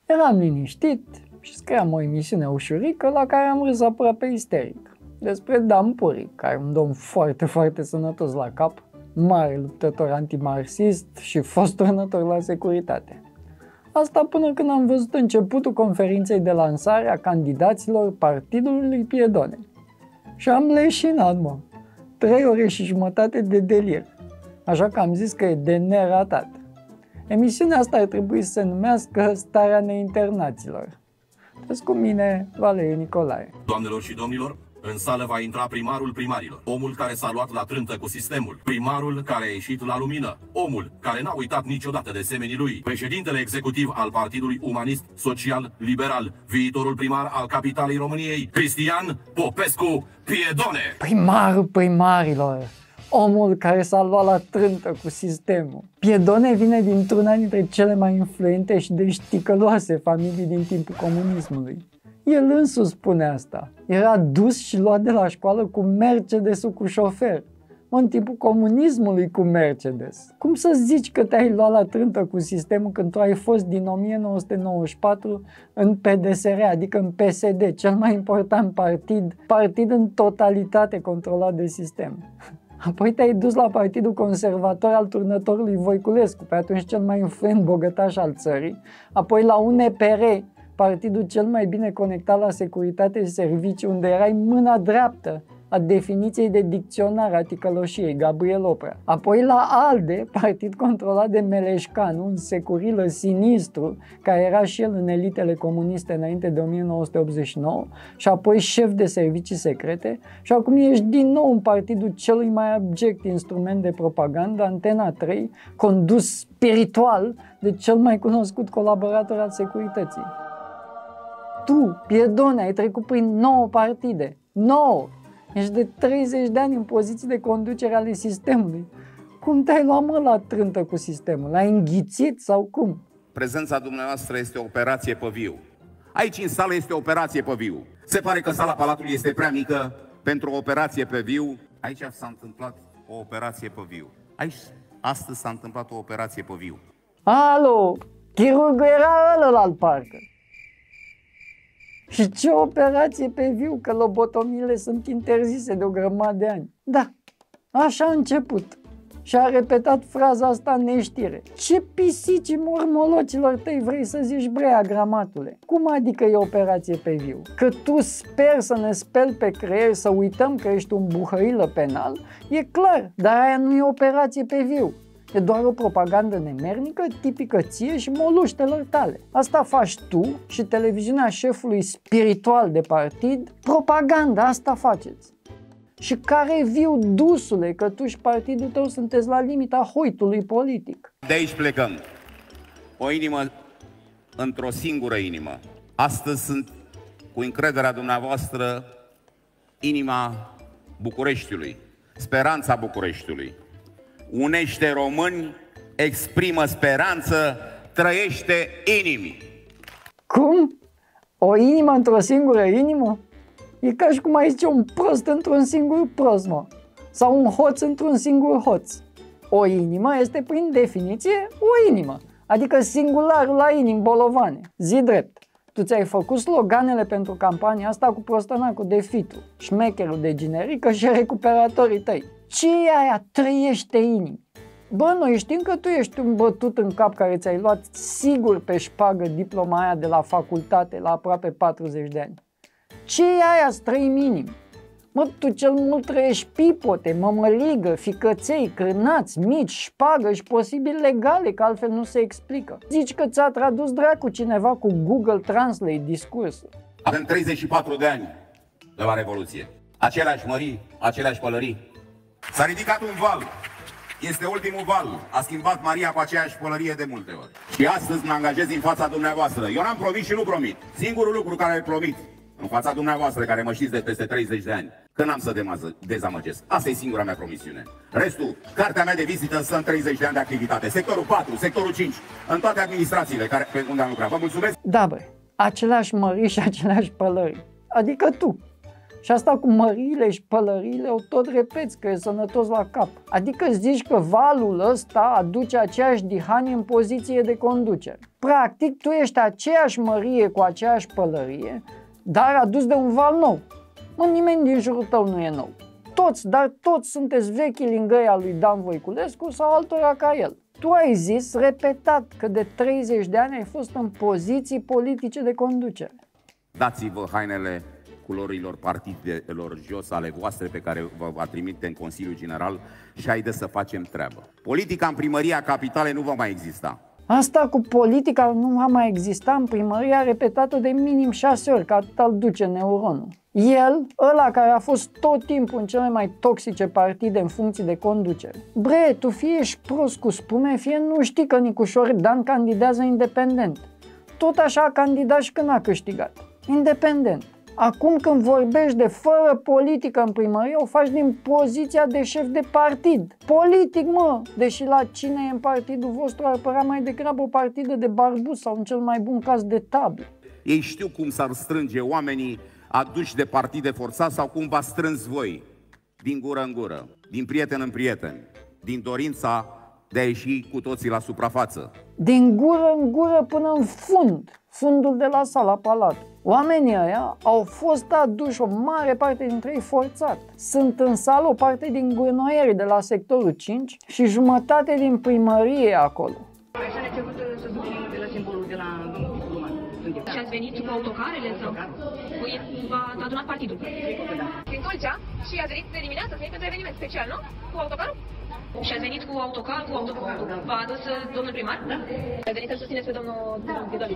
Eram liniștit și scriam o emisiune ușurică la care am râs aproape isteric. Despre Dan Puri, care e un domn foarte, foarte sănătos la cap, mare luptător antimarxist și fost turnător la securitate. Asta până când am văzut începutul conferinței de lansare a candidaților partidului lui Piedone. Și am leșinat, mă. 3 ore și jumătate de delir. Așa că am zis că e de neratat. Emisiunea asta ar trebui să se numească Starea Neinternăților. Deci cu mine, Valeriu Nicolae. Doamnelor și domnilor, în sală va intra primarul primarilor, omul care s-a luat la trântă cu sistemul, primarul care a ieșit la lumină, omul care n-a uitat niciodată de semenii lui, președintele executiv al Partidului Umanist Social Liberal, viitorul primar al capitalei României, Cristian Popescu Piedone. Primarul primarilor, omul care s-a luat la trântă cu sistemul. Piedone vine dintr-una dintre cele mai influente și deșticăloase familii din timpul comunismului. El însuși spune asta. Era dus și luat de la școală cu Mercedes-ul cu șofer. În timpul comunismului cu Mercedes. Cum să zici că te-ai luat la trântă cu sistemul când tu ai fost din 1994 în PDSR, adică în PSD, cel mai important partid în totalitate controlat de sistem. Apoi te-ai dus la Partidul Conservator al turnătorului Voiculescu, pe atunci cel mai influent bogătaș al țării, apoi la UNPR, partidul cel mai bine conectat la securitate și servicii, unde erai mâna dreaptă a definiției de dicționar a ticăloșiei, Gabriel Oprea. Apoi la ALDE, partid controlat de Meleșcan, un securilă sinistru, care era și el în elitele comuniste înainte de 1989, și apoi șef de servicii secrete, și acum ești din nou în partidul celui mai abject instrument de propagandă, Antena 3, condus spiritual de cel mai cunoscut colaborator al securității. Tu, Piedone, ai trecut prin 9 partide. 9! Ești de 30 de ani în poziții de conducere ale sistemului. Cum te-ai luat, mă, la trântă cu sistemul? L-ai înghițit sau cum? Prezența dumneavoastră este o operație pe viu. Aici în sală este o operație pe viu. Se pare că sala Palatului este prea mică pentru o operație pe viu. Aici s-a întâmplat o operație pe viu. Aici, astăzi s-a întâmplat o operație pe viu. Alo, chirurgul era ălălalt parcă. Și ce operație pe viu, că lobotomiile sunt interzise de o grămadă de ani. Da, așa a început. Și a repetat fraza asta în neștire. Ce pisicii mormolocilor tăi vrei să zici, brea, gramatule? Cum adică e operație pe viu? Că tu sper să ne speli pe creier, să uităm că ești un buhărilă penal? E clar, dar aia nu e operație pe viu. E doar o propagandă nemernică, tipică ție și moluștelor tale. Asta faci tu și televiziunea șefului spiritual de partid. Propaganda, asta faceți. Și care viu, dusule, că tu și partidul tău sunteți la limita hoitului politic. De aici plecăm. O inimă într-o singură inimă. Astăzi sunt, cu încrederea dumneavoastră, inima Bucureștiului, speranța Bucureștiului. Unește români, exprimă speranță, trăiește inimi. Cum? O inimă într-o singură inimă? E ca și cum ai zice un prost într-un singur prost, mă. Sau un hoț într-un singur hoț. O inimă este, prin definiție, o inimă. Adică singularul la inimi bolovane. Zi drept. Tu ți-ai făcut sloganele pentru campania asta cu prostănacul de Fitu, șmecherul de generică și recuperatorii tăi. Ce e aia? Trăiește inimi. Bă, noi știm că tu ești un bătut în cap care ți-ai luat sigur pe șpagă diploma aia de la facultate la aproape 40 de ani. Ce e aia, străim inimi? Mă, tu cel mult trăiești pipote, mămăligă, ficăței, cârnați, mici, șpagă și posibil legale, că altfel nu se explică. Zici că ți-a tradus dracu cineva cu Google Translate discursul. Avem 34 de ani de la Revoluție. Aceleași mării, aceleași pălării. S-a ridicat un val. Este ultimul val. A schimbat Maria cu aceeași pălărie de multe ori. Și astăzi mă angajez în fața dumneavoastră. Eu n-am promis și nu promit. Singurul lucru care îl promit în fața dumneavoastră, care mă știți de peste 30 de ani, că n-am să dezamăgesc. Asta e singura mea promisiune. Restul, cartea mea de vizită stă în 30 de ani de activitate. Sectorul 4, sectorul 5, în toate administrațiile pe unde am lucrat. Vă mulțumesc! Da, bă, aceleași mării și aceleași pălări. Adică tu. Și asta cu măriile și pălăriile o tot repeți că e sănătos la cap. Adică zici că valul ăsta aduce aceeași dihanie în poziție de conducere. Practic, tu ești aceeași mărie cu aceeași pălărie, dar adus de un val nou. Nimeni din jurul tău nu e nou. Toți sunteți vechi lingăi al lui Dan Voiculescu sau altora ca el. Tu ai zis repetat că de 30 de ani ai fost în poziții politice de conducere. Dați-vă hainele culorilor partidelor jos ale voastre pe care vă va trimite în Consiliul General și haideți să facem treabă. Politica în primăria capitalei nu va mai exista. Asta cu politica nu va mai exista în primărie, a repetat-o de minim 6 ori, că atât îl duce neuronul. El, ăla care a fost tot timpul în cele mai toxice partide în funcții de conducere. Bre, tu fie ești prost cu spume, fie nu știi că Nicușor Dan candidează independent. Tot așa a candidat și când a câștigat. Independent. Acum când vorbești de fără politică în primărie, o faci din poziția de șef de partid. Politic, mă! Deși la cine e în partidul vostru ar părea mai degrabă o partidă de barbus sau în cel mai bun caz de tablă. Ei știu cum s-ar strânge oamenii aduși de partide forțați sau cum v-ați strâns voi, din gură în gură, din prieten în prieten, din dorința de a ieși cu toții la suprafață. Din gură în gură până în fundul de la Sala Palat. Oamenii ăia au fost aduși, o mare parte dintre ei forțat. Sunt în sală o parte din gunoierii de la sectorul 5 și jumătate din primărie acolo. Așa ne-a cerut să ducem de la simbolul de la Roman. Și ați venit cu autocarele sau v-a adunat partidul? Din Tulcea și ați venit de dimineață, ați venit pentru eveniment special, nu? Cu autocarul? Și ați venit cu autocar, cu autocarul? V-a adus domnul primar? Da. Ați venit să susțineți pe domnul Vidal.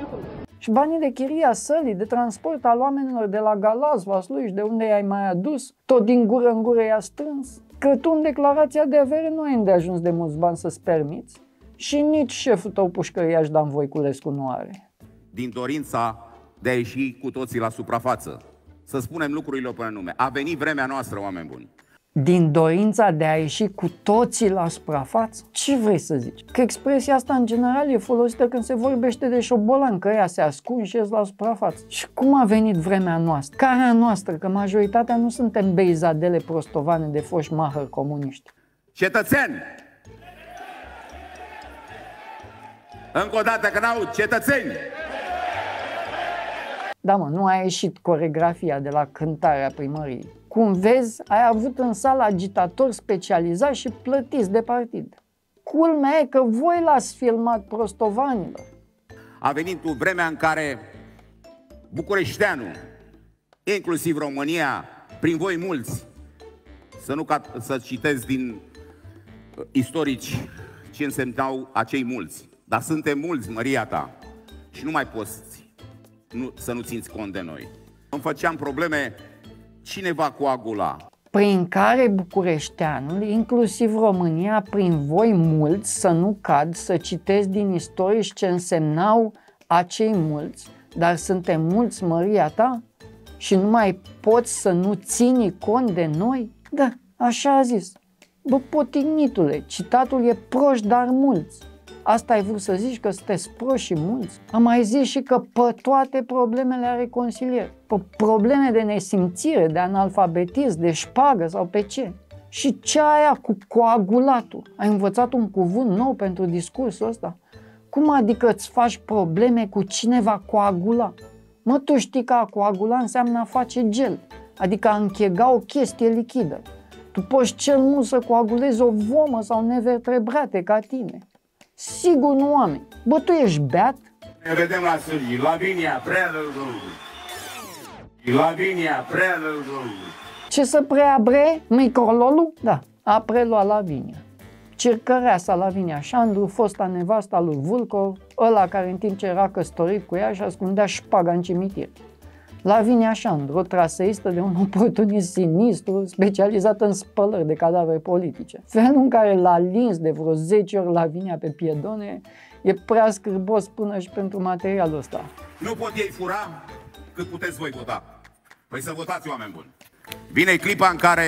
Și banii de chirie a sălii, de transport al oamenilor de la Galați, Vaslui, de unde i-ai mai adus, tot din gură în gură i-a strâns. Că tu în declarația de avere nu ai îndeajuns de mulți bani să-ți permiți și nici șeful tău pușcăriaș Dan Voiculescu nu are. Din dorința de a ieși cu toții la suprafață, să spunem lucrurile pe nume. A venit vremea noastră, oameni buni. Din dorința de a ieși cu toții la suprafață? Ce vrei să zici? Că expresia asta în general e folosită când se vorbește de șobolan, că ea se ascund și ies la suprafață. Și cum a venit vremea noastră? Care a noastră? Că majoritatea nu suntem beizadele prostovane de foști mahări comuniști. Cetățeni! Încă o dată că n-aud, cetățeni! Da, mă, nu a ieșit coregrafia de la cântarea primăriei. Cum vezi, ai avut în sală agitatori specializați și plătiți de partid. Culmea e că voi l-ați filmat prostovanilor. A venit cu vremea în care bucureșteanul, inclusiv România, prin voi mulți, să citesc din istorici ce însemnau acei mulți, dar suntem mulți, măria ta, și nu mai poți să nu țineți cont de noi. Îmi făceam probleme cine va coagula. Prin care bucureșteanul, inclusiv România, prin voi mulți, să nu cad, să citesc din istorici ce însemnau acei mulți, dar suntem mulți, măria ta, și nu mai poți să nu țini cont de noi? Da, așa a zis. Bă, potignitule, citatul e proști, dar mulți. Asta ai vrut să zici, că sunteți proști și mulți? Am mai zis și că pe toate problemele are consilier. Pe probleme de nesimțire, de analfabetism, de șpagă sau pe ce? Și ce aia cu coagulatul? Ai învățat un cuvânt nou pentru discursul ăsta? Cum adică îți faci probleme cu cine va coagula? Mă, tu știi că a coagula înseamnă a face gel, adică a închega o chestie lichidă. Tu poți cel mult să coagulezi o vomă sau nevertebrate ca tine. Sigur nu, oameni. Bă, tu ești beat? Ne vedem la sârgii. Lavinia, prea lăugălugul. Lavinia, prea lăugălugul. Ce să prea bre? Micrololul? Da, a preluat Lavinia. Circăreasa Lavinia Șandru, fosta nevasta lui Vulcov, ăla care în timp ce era căsătorit cu ea și ascundea șpaga în cimitir. Lavinia Șandru, o traseistă de un oportunist sinistru, specializată în spălări de cadavre politice. Felul în care l-a lins de vreo 10 ori Lavinia pe piedone e prea scârbos până și pentru materialul ăsta. Nu pot ei fura cât puteți voi vota. Păi să votați, oameni buni. Vine clipa în care...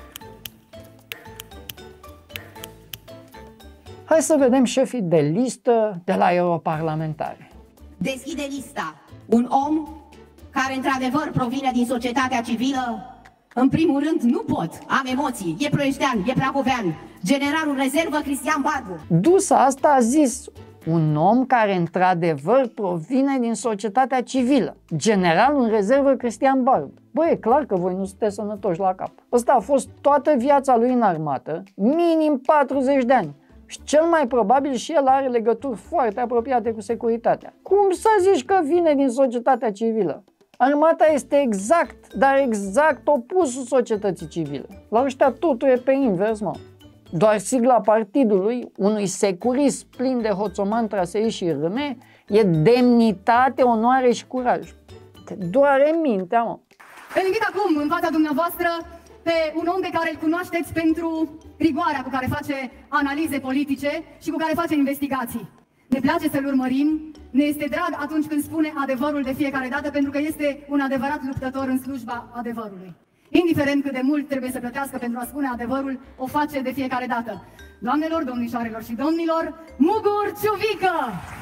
Hai să vedem șefii de listă de la europarlamentare. Deschide lista un om care într-adevăr provine din societatea civilă, în primul rând nu pot, am emoții, e ploieștean, e prahovean, generalul rezervă Cristian Barbu. Dusă asta a zis un om care într-adevăr provine din societatea civilă, generalul în rezervă Cristian Barbu. Bă, e clar că voi nu sunteți sănătoși la cap. Ăsta a fost toată viața lui în armată, minim 40 de ani. Și cel mai probabil și el are legături foarte apropiate cu securitatea. Cum să zici că vine din societatea civilă? Armata este exact, dar exact opusul societății civile. La ăștia totul e pe invers, mă. Doar sigla partidului, unui securist plin de hoțoman, trasei și râme, e demnitate, onoare și curaj. Te doare mintea, mă. Îl invit acum în fața dumneavoastră pe un om pe care îl cunoașteți pentru rigoarea cu care face analize politice și cu care face investigații. Ne place să-l urmărim, ne este drag atunci când spune adevărul de fiecare dată, pentru că este un adevărat luptător în slujba adevărului. Indiferent cât de mult trebuie să plătească pentru a spune adevărul, o face de fiecare dată. Doamnelor, domnișoarelor și domnilor, Mugur Ciuvică!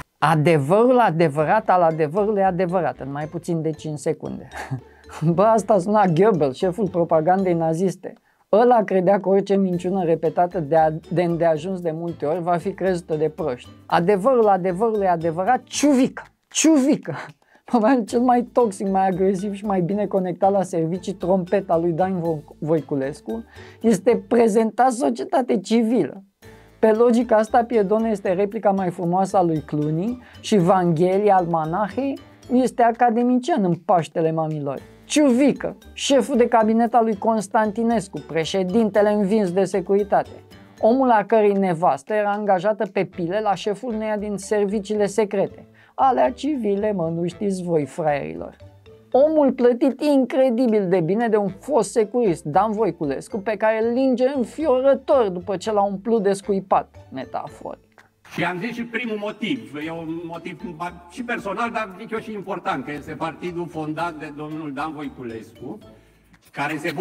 Adevărul adevărat al adevărului adevărat, în mai puțin de 5 secunde. Bă, asta suna Goebbels, șeful propagandei naziste. Ăla credea că orice minciună repetată de îndeajuns de multe ori va fi crezută de proști. Adevărul adevărului adevărat, Ciuvică! Ciuvică! Probabil cel mai toxic, mai agresiv și mai bine conectat la servicii trompeta lui Dan Voiculescu este prezentat societate civilă. Pe logica asta, Piedone este replica mai frumoasă a lui Cluny și Vanghelia Almanahei este academician în Paștele Mamilor. Ciuvică, șeful de cabinet al lui Constantinescu, președintele învins de securitate, omul a cărei nevastă era angajată pe pile la șeful uneia din serviciile secrete, alea civile, mă, nu știți voi, fraierilor. Omul plătit incredibil de bine de un fost securist, Dan Voiculescu, pe care îl linge înfiorător după ce l-a umplut de scuipat, metaforic. Și am zis și primul motiv, e un motiv și personal, dar zic eu și important, că este partidul fondat de domnul Dan Voiculescu, care se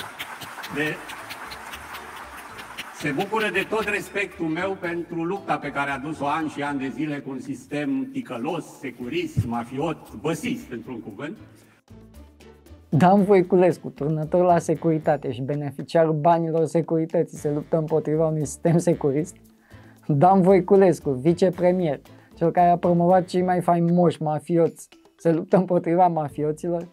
bucură de tot respectul meu pentru lupta pe care a dus-o ani și ani de zile cu un sistem ticălos, securist, mafiot, băsist, într-un cuvânt. Dan Voiculescu, turnător la securitate și beneficiarul banilor securității, se luptă împotriva unui sistem securist. Dan Voiculescu, vicepremier, cel care a promovat cei mai faimoși mafioți, se luptă împotriva mafioților.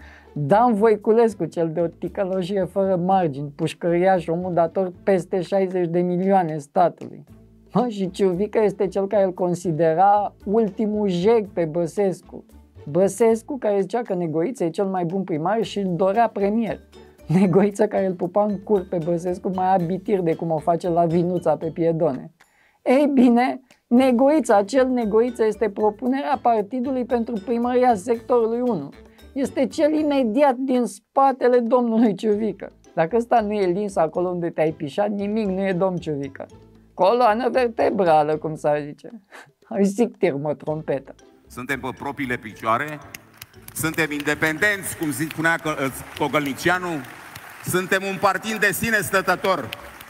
Dan Voiculescu, cel de o ticăloșie fără margini, pușcăriaș, omul dator peste 60 de milioane statului. Și Ciuvică este cel care îl considera ultimul jeg pe Băsescu. Băsescu care zicea că Negoiță e cel mai bun primar și îl dorea premier. Negoiță care îl pupa în cur pe Băsescu mai abitir de cum o face la Vinuța pe Piedone. Ei bine, Negoiță, acel Negoiță este propunerea partidului pentru primăria sectorului 1. Este cel imediat din spatele domnului Ciuvică. Dacă ăsta nu e lins acolo unde te-ai pișat, nimic nu e domn Ciuvică. Coloană vertebrală, cum s-ar zice. Ai zictir, mă, trompetă. Suntem pe propriile picioare, suntem independenți, cum spunea Cogălnicianu, suntem un partid de sine stătător,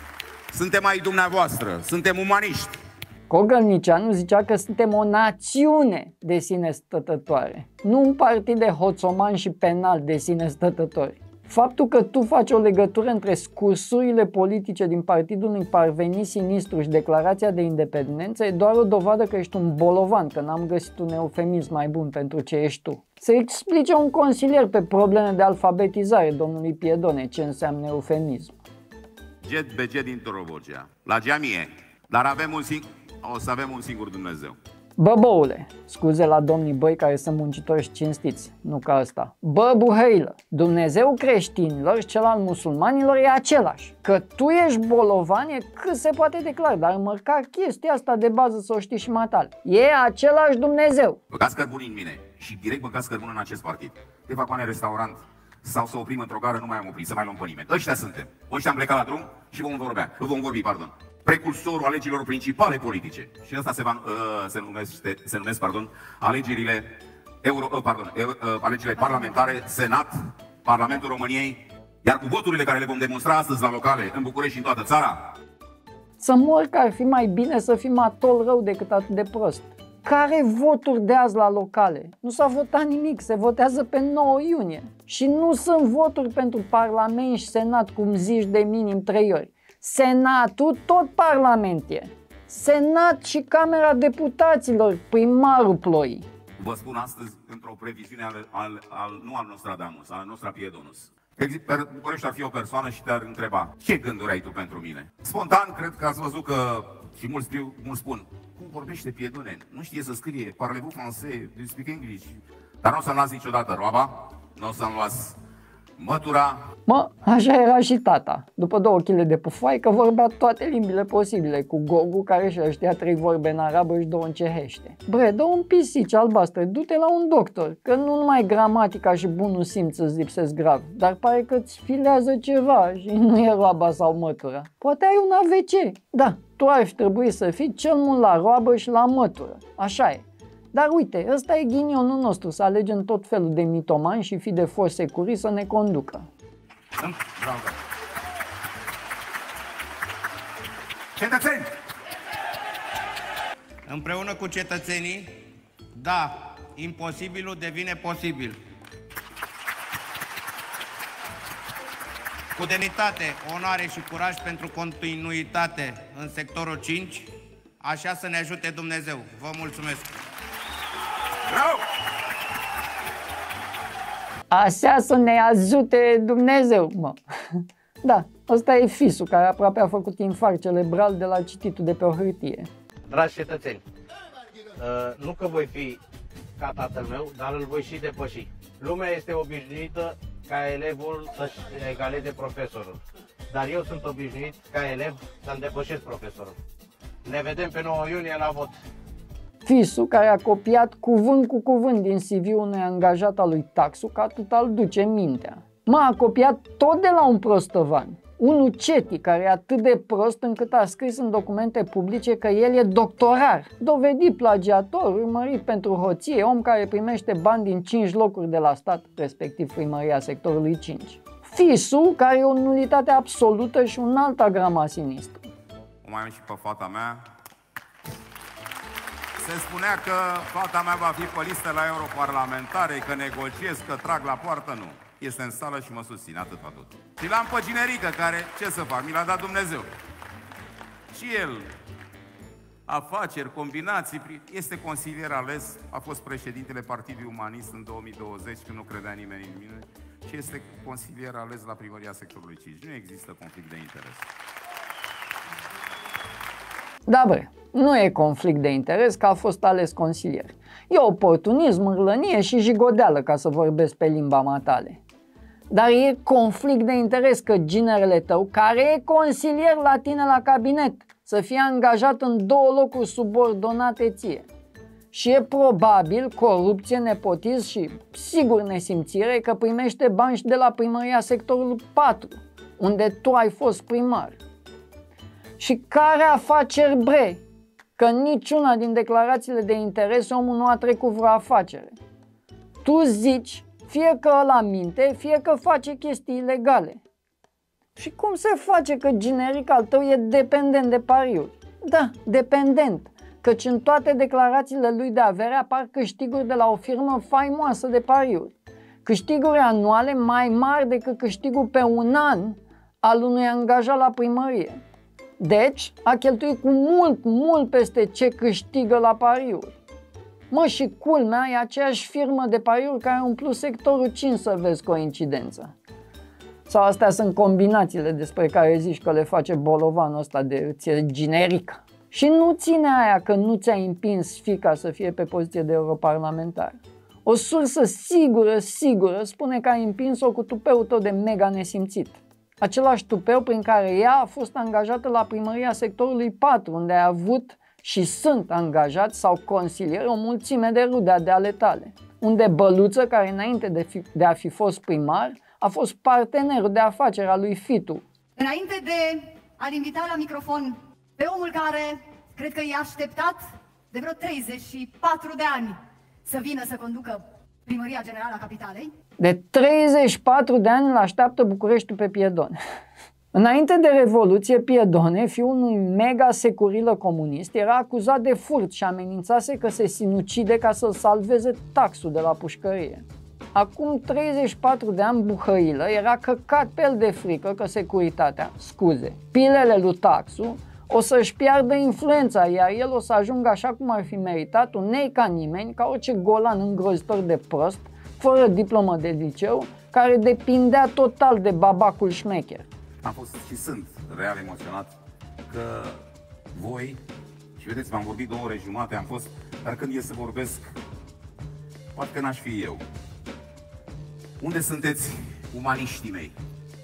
suntem ai dumneavoastră, suntem umaniști. Cogălnicianu zicea că suntem o națiune de sine stătătoare, nu un partid de hoțomani și penal de sine stătători. Faptul că tu faci o legătură între scursurile politice din partidul unui parvenit sinistru și declarația de independență e doar o dovadă că ești un bolovan, că n-am găsit un eufemism mai bun pentru ce ești tu. Să explice un consilier pe probleme de alfabetizare domnului Piedone ce înseamnă eufemism. Jet beget din Torobogea, la geamie, dar o să avem un singur Dumnezeu. Bă, băule, scuze la domnii băi care sunt muncitori și cinstiți, nu ca ăsta. Bă, buhăilă, Dumnezeu creștinilor și cel al musulmanilor e același. Că tu ești bolovan e cât se poate declara, dar măcar chestia asta de bază să o știi și matale. E același Dumnezeu. Băgați cărbuni în mine și direct băgați cărbuni în acest partid. Te fac în restaurant sau să oprim într-o gară, nu mai am oprit, să mai luăm pe nimeni. Ăștia suntem. Ăștia am plecat la drum și vom vorbi. Precursorul alegerilor principale politice. Și asta se numesc alegerile alegerile parlamentare, Senat, Parlamentul României, iar cu voturile care le vom demonstra astăzi la locale, în București și în toată țara. Să mor că ar fi mai bine să fim atol rău decât atât de prost. Care voturi de azi la locale? Nu s-a votat nimic, se votează pe 9 iunie. Și nu sunt voturi pentru Parlament și Senat, cum zici, de minim 3 ori. Senatul tot Parlament e. Senat și Camera Deputaților, primarul Ploii. Vă spun astăzi într-o previziune nu al Nostradamus, al Nostrapiedomus. București ar fi o persoană și te-ar întreba: ce gânduri ai tu pentru mine? Spontan, cred că ați văzut că, și mulți spun, cum vorbește Piedone? Nu știe să scrie, parlez-vous français, do you speak English? Dar nu o să-mi luați niciodată roaba, nu o să-mi luați mătura. Mă, așa era și tata. După 2 kg de pufoaică vorbea toate limbile posibile, cu Gogu, care și știa 3 vorbe în arabă și 2 în cehește. Bre, dă un pisici albastre, du-te la un doctor, că nu numai gramatica și bunul simț îți lipsesc grav, dar pare că îți filează ceva și nu e roaba sau mătura. Poate ai un AVC. Da, tu ar fi trebuit să fii cel mult la roabă și la mătură. Așa e. Dar uite, ăsta e ghinionul nostru, să alegem tot felul de mitomani și fi de foși securiști să ne conducă. Bravo. Cetățeni! Împreună cu cetățenii, da, imposibilul devine posibil. Cu demnitate, onoare și curaj pentru continuitate în sectorul 5, așa să ne ajute Dumnezeu. Vă mulțumesc! Bravo! Așa să ne ajute Dumnezeu, mă. Da, ăsta e fisul care aproape a făcut infarct cerebral de la cititul de pe o hârtie. Dragi cetățeni, nu că voi fi ca tatăl meu, dar îl voi și depăși. Lumea este obișnuită ca elevul să-și egaleze profesorul, dar eu sunt obișnuit ca elev să-mi depășesc profesorul. Ne vedem pe 9 iunie la vot. Fisul care a copiat cuvânt cu cuvânt din CV-ul unui angajat al lui Taxu, că atât al duce mintea. A copiat tot de la un prostăvan. Unul Ceti, care e atât de prost încât a scris în documente publice că el e doctorar, dovedit plagiator, urmărit pentru hoție, om care primește bani din 5 locuri de la stat, respectiv primăria sectorului 5. Fisul care e o nulitate absolută și un alt agrama sinistru. O mai am și pe fata mea. Se spunea că fata mea va fi pe listă la europarlamentare, că negociez, că trag la poartă, nu. Este în sală și mă susține, atât va tot. Și l-am pe Ginerică, care, ce să fac, mi l-a dat Dumnezeu. Și el, afaceri, combinații, este consilier ales, a fost președintele Partidului Umanist în 2020, când nu credea nimeni în mine, și este consilier ales la primăria sectorului 5. Nu există conflict de interes. Da, bre, nu e conflict de interes că a fost ales consilier. E oportunism, mârlănie și jigodeală, ca să vorbesc pe limba matale. Dar e conflict de interes că ginerele tău, care e consilier la tine la cabinet, să fie angajat în 2 locuri subordonate ție. Și e probabil corupție, nepotism și sigur nesimțire că primește bani și de la primăria sectorului 4, unde tu ai fost primar. Și care afaceri, bre? Că niciuna din declarațiile de interes omul nu a trecut vreo afacere. Tu zici, fie că ăla minte, fie că face chestii ilegale. Și cum se face că generic al tău e dependent de pariuri? Da, dependent, căci în toate declarațiile lui de avere apar câștiguri de la o firmă faimoasă de pariuri. Câștiguri anuale mai mari decât câștigul pe un an al unui angajat la primărie. Deci, a cheltuit cu mult peste ce câștigă la pariuri. Mă, și culmea e aceeași firmă de pariuri care a umplut sectorul 5, să vezi coincidență. Sau astea sunt combinațiile despre care zici că le face bolovanul ăsta de ție generic. Și nu ține aia că nu ți-a împins fiica să fie pe poziție de europarlamentar. O sursă sigură spune că ai împins-o cu tupeul tău de mega nesimțit. Același tupeu prin care ea a fost angajată la primăria sectorului 4, unde ai avut și sunt angajați sau consilieri o mulțime de rude de ale tale. Unde Băluță, care înainte de a fi fost primar, a fost partenerul de afaceri al lui Fitu. Înainte de a-l invita la microfon pe omul care cred că e așteptat de vreo 34 de ani să vină să conducă Primăria Generală a Capitalei. De 34 de ani îl așteaptă Bucureștiul pe Piedone. Înainte de Revoluție, Piedone, fiul unui mega securilă comunist, era acuzat de furt și amenințase că se sinucide ca să-l salveze taxul de la pușcărie. Acum 34 de ani Buhăilă era căcat pe el de frică că securitatea, pilele lui Taxu, o să-și piardă influența, iar el o să ajungă așa cum ar fi meritat, un nei ca nimeni, ca orice golan îngrozitor de prost, fără diplomă de liceu, care depindea total de babacul șmecher. Am fost și sunt real emoționat că voi, și vedeți, m-am vorbit 2 ore jumate, am fost, dar când e să vorbesc, poate că n-aș fi eu. Unde sunteți umaniștii mei?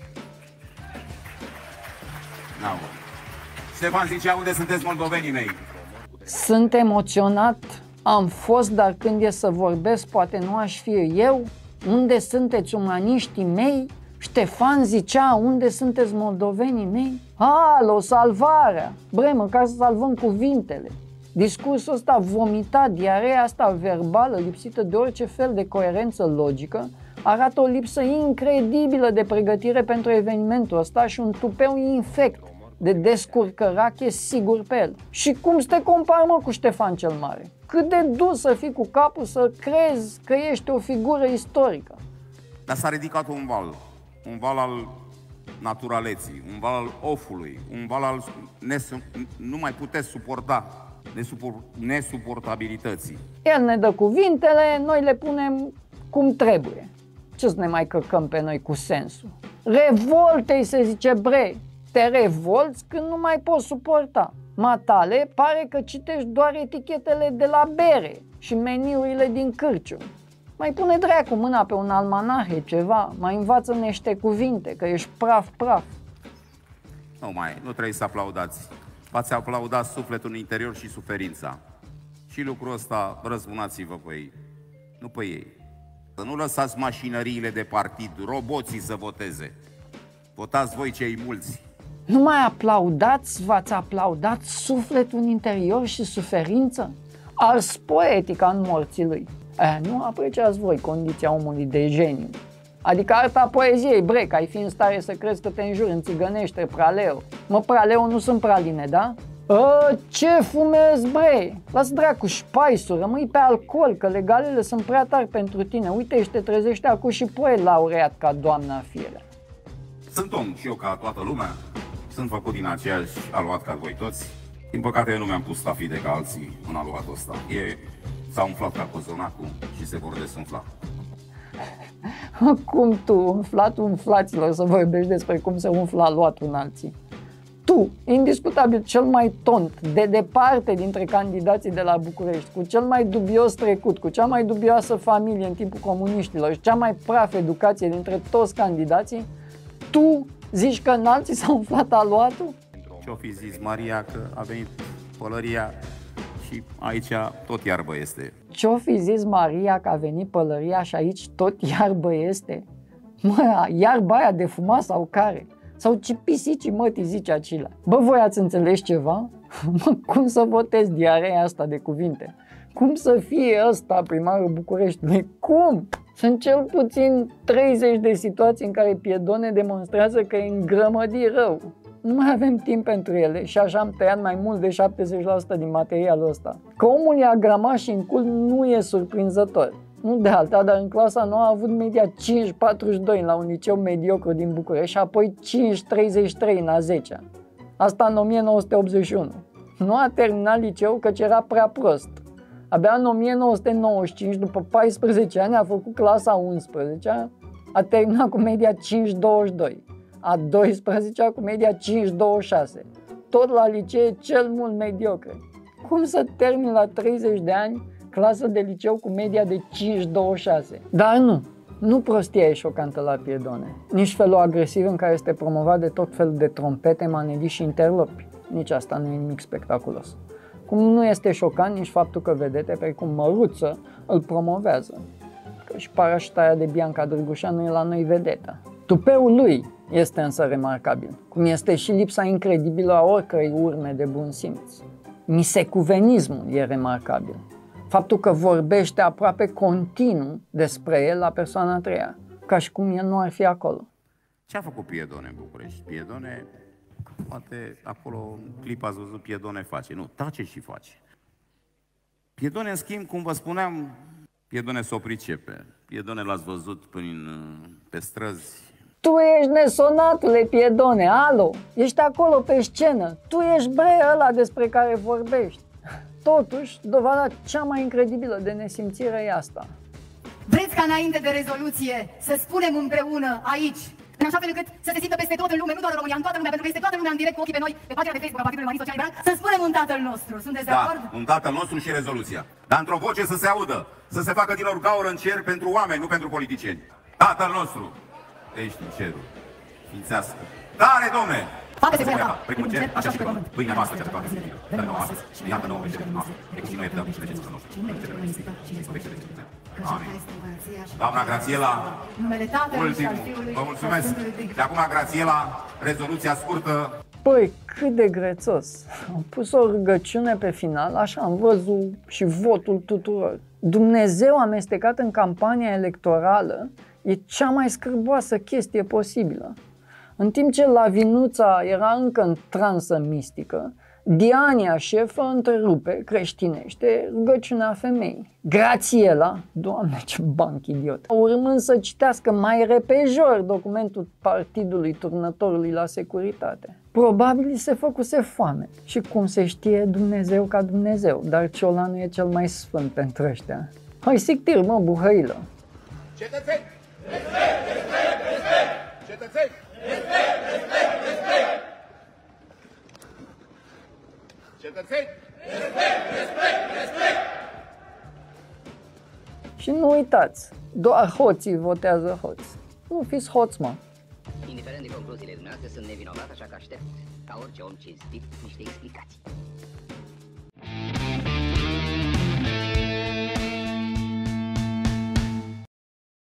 N-au. Ștefan zicea, unde sunteți moldovenii mei? Sunt emoționat, am fost, dar când e să vorbesc, poate nu aș fi eu. Unde sunteți umaniștii mei? Ștefan zicea, unde sunteți moldovenii mei? Alo, salvarea! Bre, măcar să salvăm cuvintele. Discursul ăsta vomitat, diarea asta verbală, lipsită de orice fel de coerență logică, arată o lipsă incredibilă de pregătire pentru evenimentul ăsta și un tupeu infect de descurcărache sigur pe el. Și cum să te compari, mă, cu Ștefan cel Mare? Cât de dus să fii cu capul să crezi că ești o figură istorică? Dar s-a ridicat un val al naturaleții, un val al ofului, un val al nu mai puteți suporta, nesuportabilității. El ne dă cuvintele, noi le punem cum trebuie. Ce să ne mai căcăm pe noi cu sensul? Revoltei se zice, bre, te revolți când nu mai poți suporta. Matale, pare că citești doar etichetele de la bere și meniurile din cârciumi. Mai pune dracu mâna pe un almanahe, ceva, mai învață niște cuvinte, că ești praf. Nu trebuie să aplaudați. V-ați aplaudat sufletul în interior și suferința. Și lucrul ăsta, răzbunați-vă pe ei, nu pe ei. Să nu lăsați mașinăriile de partid, roboții să voteze. Votați voi cei mulți. Nu mai aplaudați, v-ați aplaudat sufletul în interior și suferință? Ars poetica în morții lui. Nu apreciați voi condiția omului de geniu. Adică arta poeziei, bre, că ai fi în stare să crezi că te înjuri în țigănește, praleu. Mă, praleu nu sunt praline, da? Ce fumezi, bre? Lasă dracu șpaisul, rămâi pe alcool, că legalele sunt prea tari pentru tine. Uite, și te trezește acum și poet laureat ca doamna Firea. Sunt om și eu ca toată lumea. Sunt făcut din aceeași aluat ca voi toți. Din păcate eu nu mi-am pus stafide ca alții în aluatul ăsta. S-a umflat ca cozonacul și se vor desumfla. Cum tu, umflaților, să vorbești despre cum se umflă aluatul în alții? Tu, indiscutabil cel mai tont, de departe dintre candidații de la București, cu cel mai dubios trecut, cu cea mai dubioasă familie în timpul comuniștilor și cea mai praf educație dintre toți candidații, tu zici că în alții s-a umflat aluatul? Ce-o fi zis Maria că a venit pălăria și aici tot iarbă este. Ce-o fi zis Maria că a venit pălăria și aici tot iarbă este? Mă, iarba aia de fumat sau care? Sau ce pisicii mătii zice acela? Bă, voi ați înțeles ceva? Mă, cum să votez diarea asta de cuvinte? Cum să fie ăsta primarul Bucureștiului? Cum? Sunt cel puțin 30 de situații în care Piedone demonstrează că e îngrămădit rău. Nu mai avem timp pentru ele și așa am tăiat mai mult de 70% din materialul ăsta. Că omul e agramat și în cult nu e surprinzător. Nu de alta, dar în clasa nouă a avut media 5,42 la un liceu mediocru din București și apoi 5,33 în a 10-a. Asta în 1981. Nu a terminat liceu căci era prea prost. Abia în 1995, după 14 ani, a făcut clasa 11-a, a terminat cu media 5,22. A 12-a cu media 5,26. Tot la licee cel mult mediocre. Cum să termin la 30 de ani clasă de liceu cu media de 5,26? Dar nu prostia e șocantă la Piedone. Nici felul agresiv în care este promovat de tot felul de trompete, manelii și interlopi. Nici asta nu e nimic spectaculos. Cum nu este șocant nici faptul că vedete precum Măruță îl promovează. Că și parașuta aia de Bianca Drăgușanu e la noi vedeta. Tupeul lui este însă remarcabil, cum este și lipsa incredibilă a oricărei urme de bun simț. Misecuvenismul e remarcabil. Faptul că vorbește aproape continuu despre el la persoana a treia, ca și cum el nu ar fi acolo. Ce a făcut Piedone în București? Piedone, poate acolo, în clip ați văzut, Piedone face. Nu, tace și face. Piedone, în schimb, cum vă spuneam, Piedone s-o pricepe. Piedone l-ați văzut pe străzi. Tu ești nesonatule, Piedone, alo, ești acolo pe scenă, tu ești brea ăla despre care vorbești. Totuși, dovada cea mai incredibilă de nesimțire e asta. Vreți ca înainte de rezoluție să spunem împreună aici, în așa fel încât să se simtă peste tot în lume, nu doar în România, în toată lumea, pentru că este toată lumea în direct cu ochii pe noi, pe pagina de Facebook a Partidului Umanist Social Liberal, să spunem un Tatăl nostru. Sunteți de acord? Da, un Tatăl nostru și rezoluția. Dar într-o voce să se audă, să se facă din nou gaură în cer pentru oameni, nu pentru politicieni. Tatăl nostru, ești în cerul, ființească. Tare, Domne! Facă-se voia ta, precum în cer, așa și pe pământ. Pâinea noastră cea de toate zilele, dă-ne-o astăzi și iartă nouă greșelile noastre, precum și noi iertăm și greșelilor noștri. Amin. Doamna Grațiela, ultimul, vă mulțumesc. De acum, Grațiela, rezoluția scurtă. Păi, cât de grețos. Am pus o rugăciune pe final, așa am văzut și votul tuturor. Dumnezeu amestecat în campania electorală e cea mai scârboasă chestie posibilă. În timp ce Lavinuța era încă în transă mistică, Diania, șefă, întrerupe, creștinește, rugăciunea femeii. Grațiela, Doamne, ce banc idiot, urmând să citească mai repejor documentul partidului turnătorului la securitate. Probabil se făcuse foame și, cum se știe, Dumnezeu ca Dumnezeu, dar ciolanul e cel mai sfânt pentru ăștia. Hai sictir, mă, buhăilă! Cetățeni! Respect, respect, respect! Cetățeni! Respect, respect, respect! Cetățeni! Respect, respect, respect! Și nu uitați, doar hoții votează hoți. Nu fiți hoți, mă! Indiferent de concluziile dumneavoastră, sunt nevinovat, așa că aștept, ca orice om cinstit, niște explicații.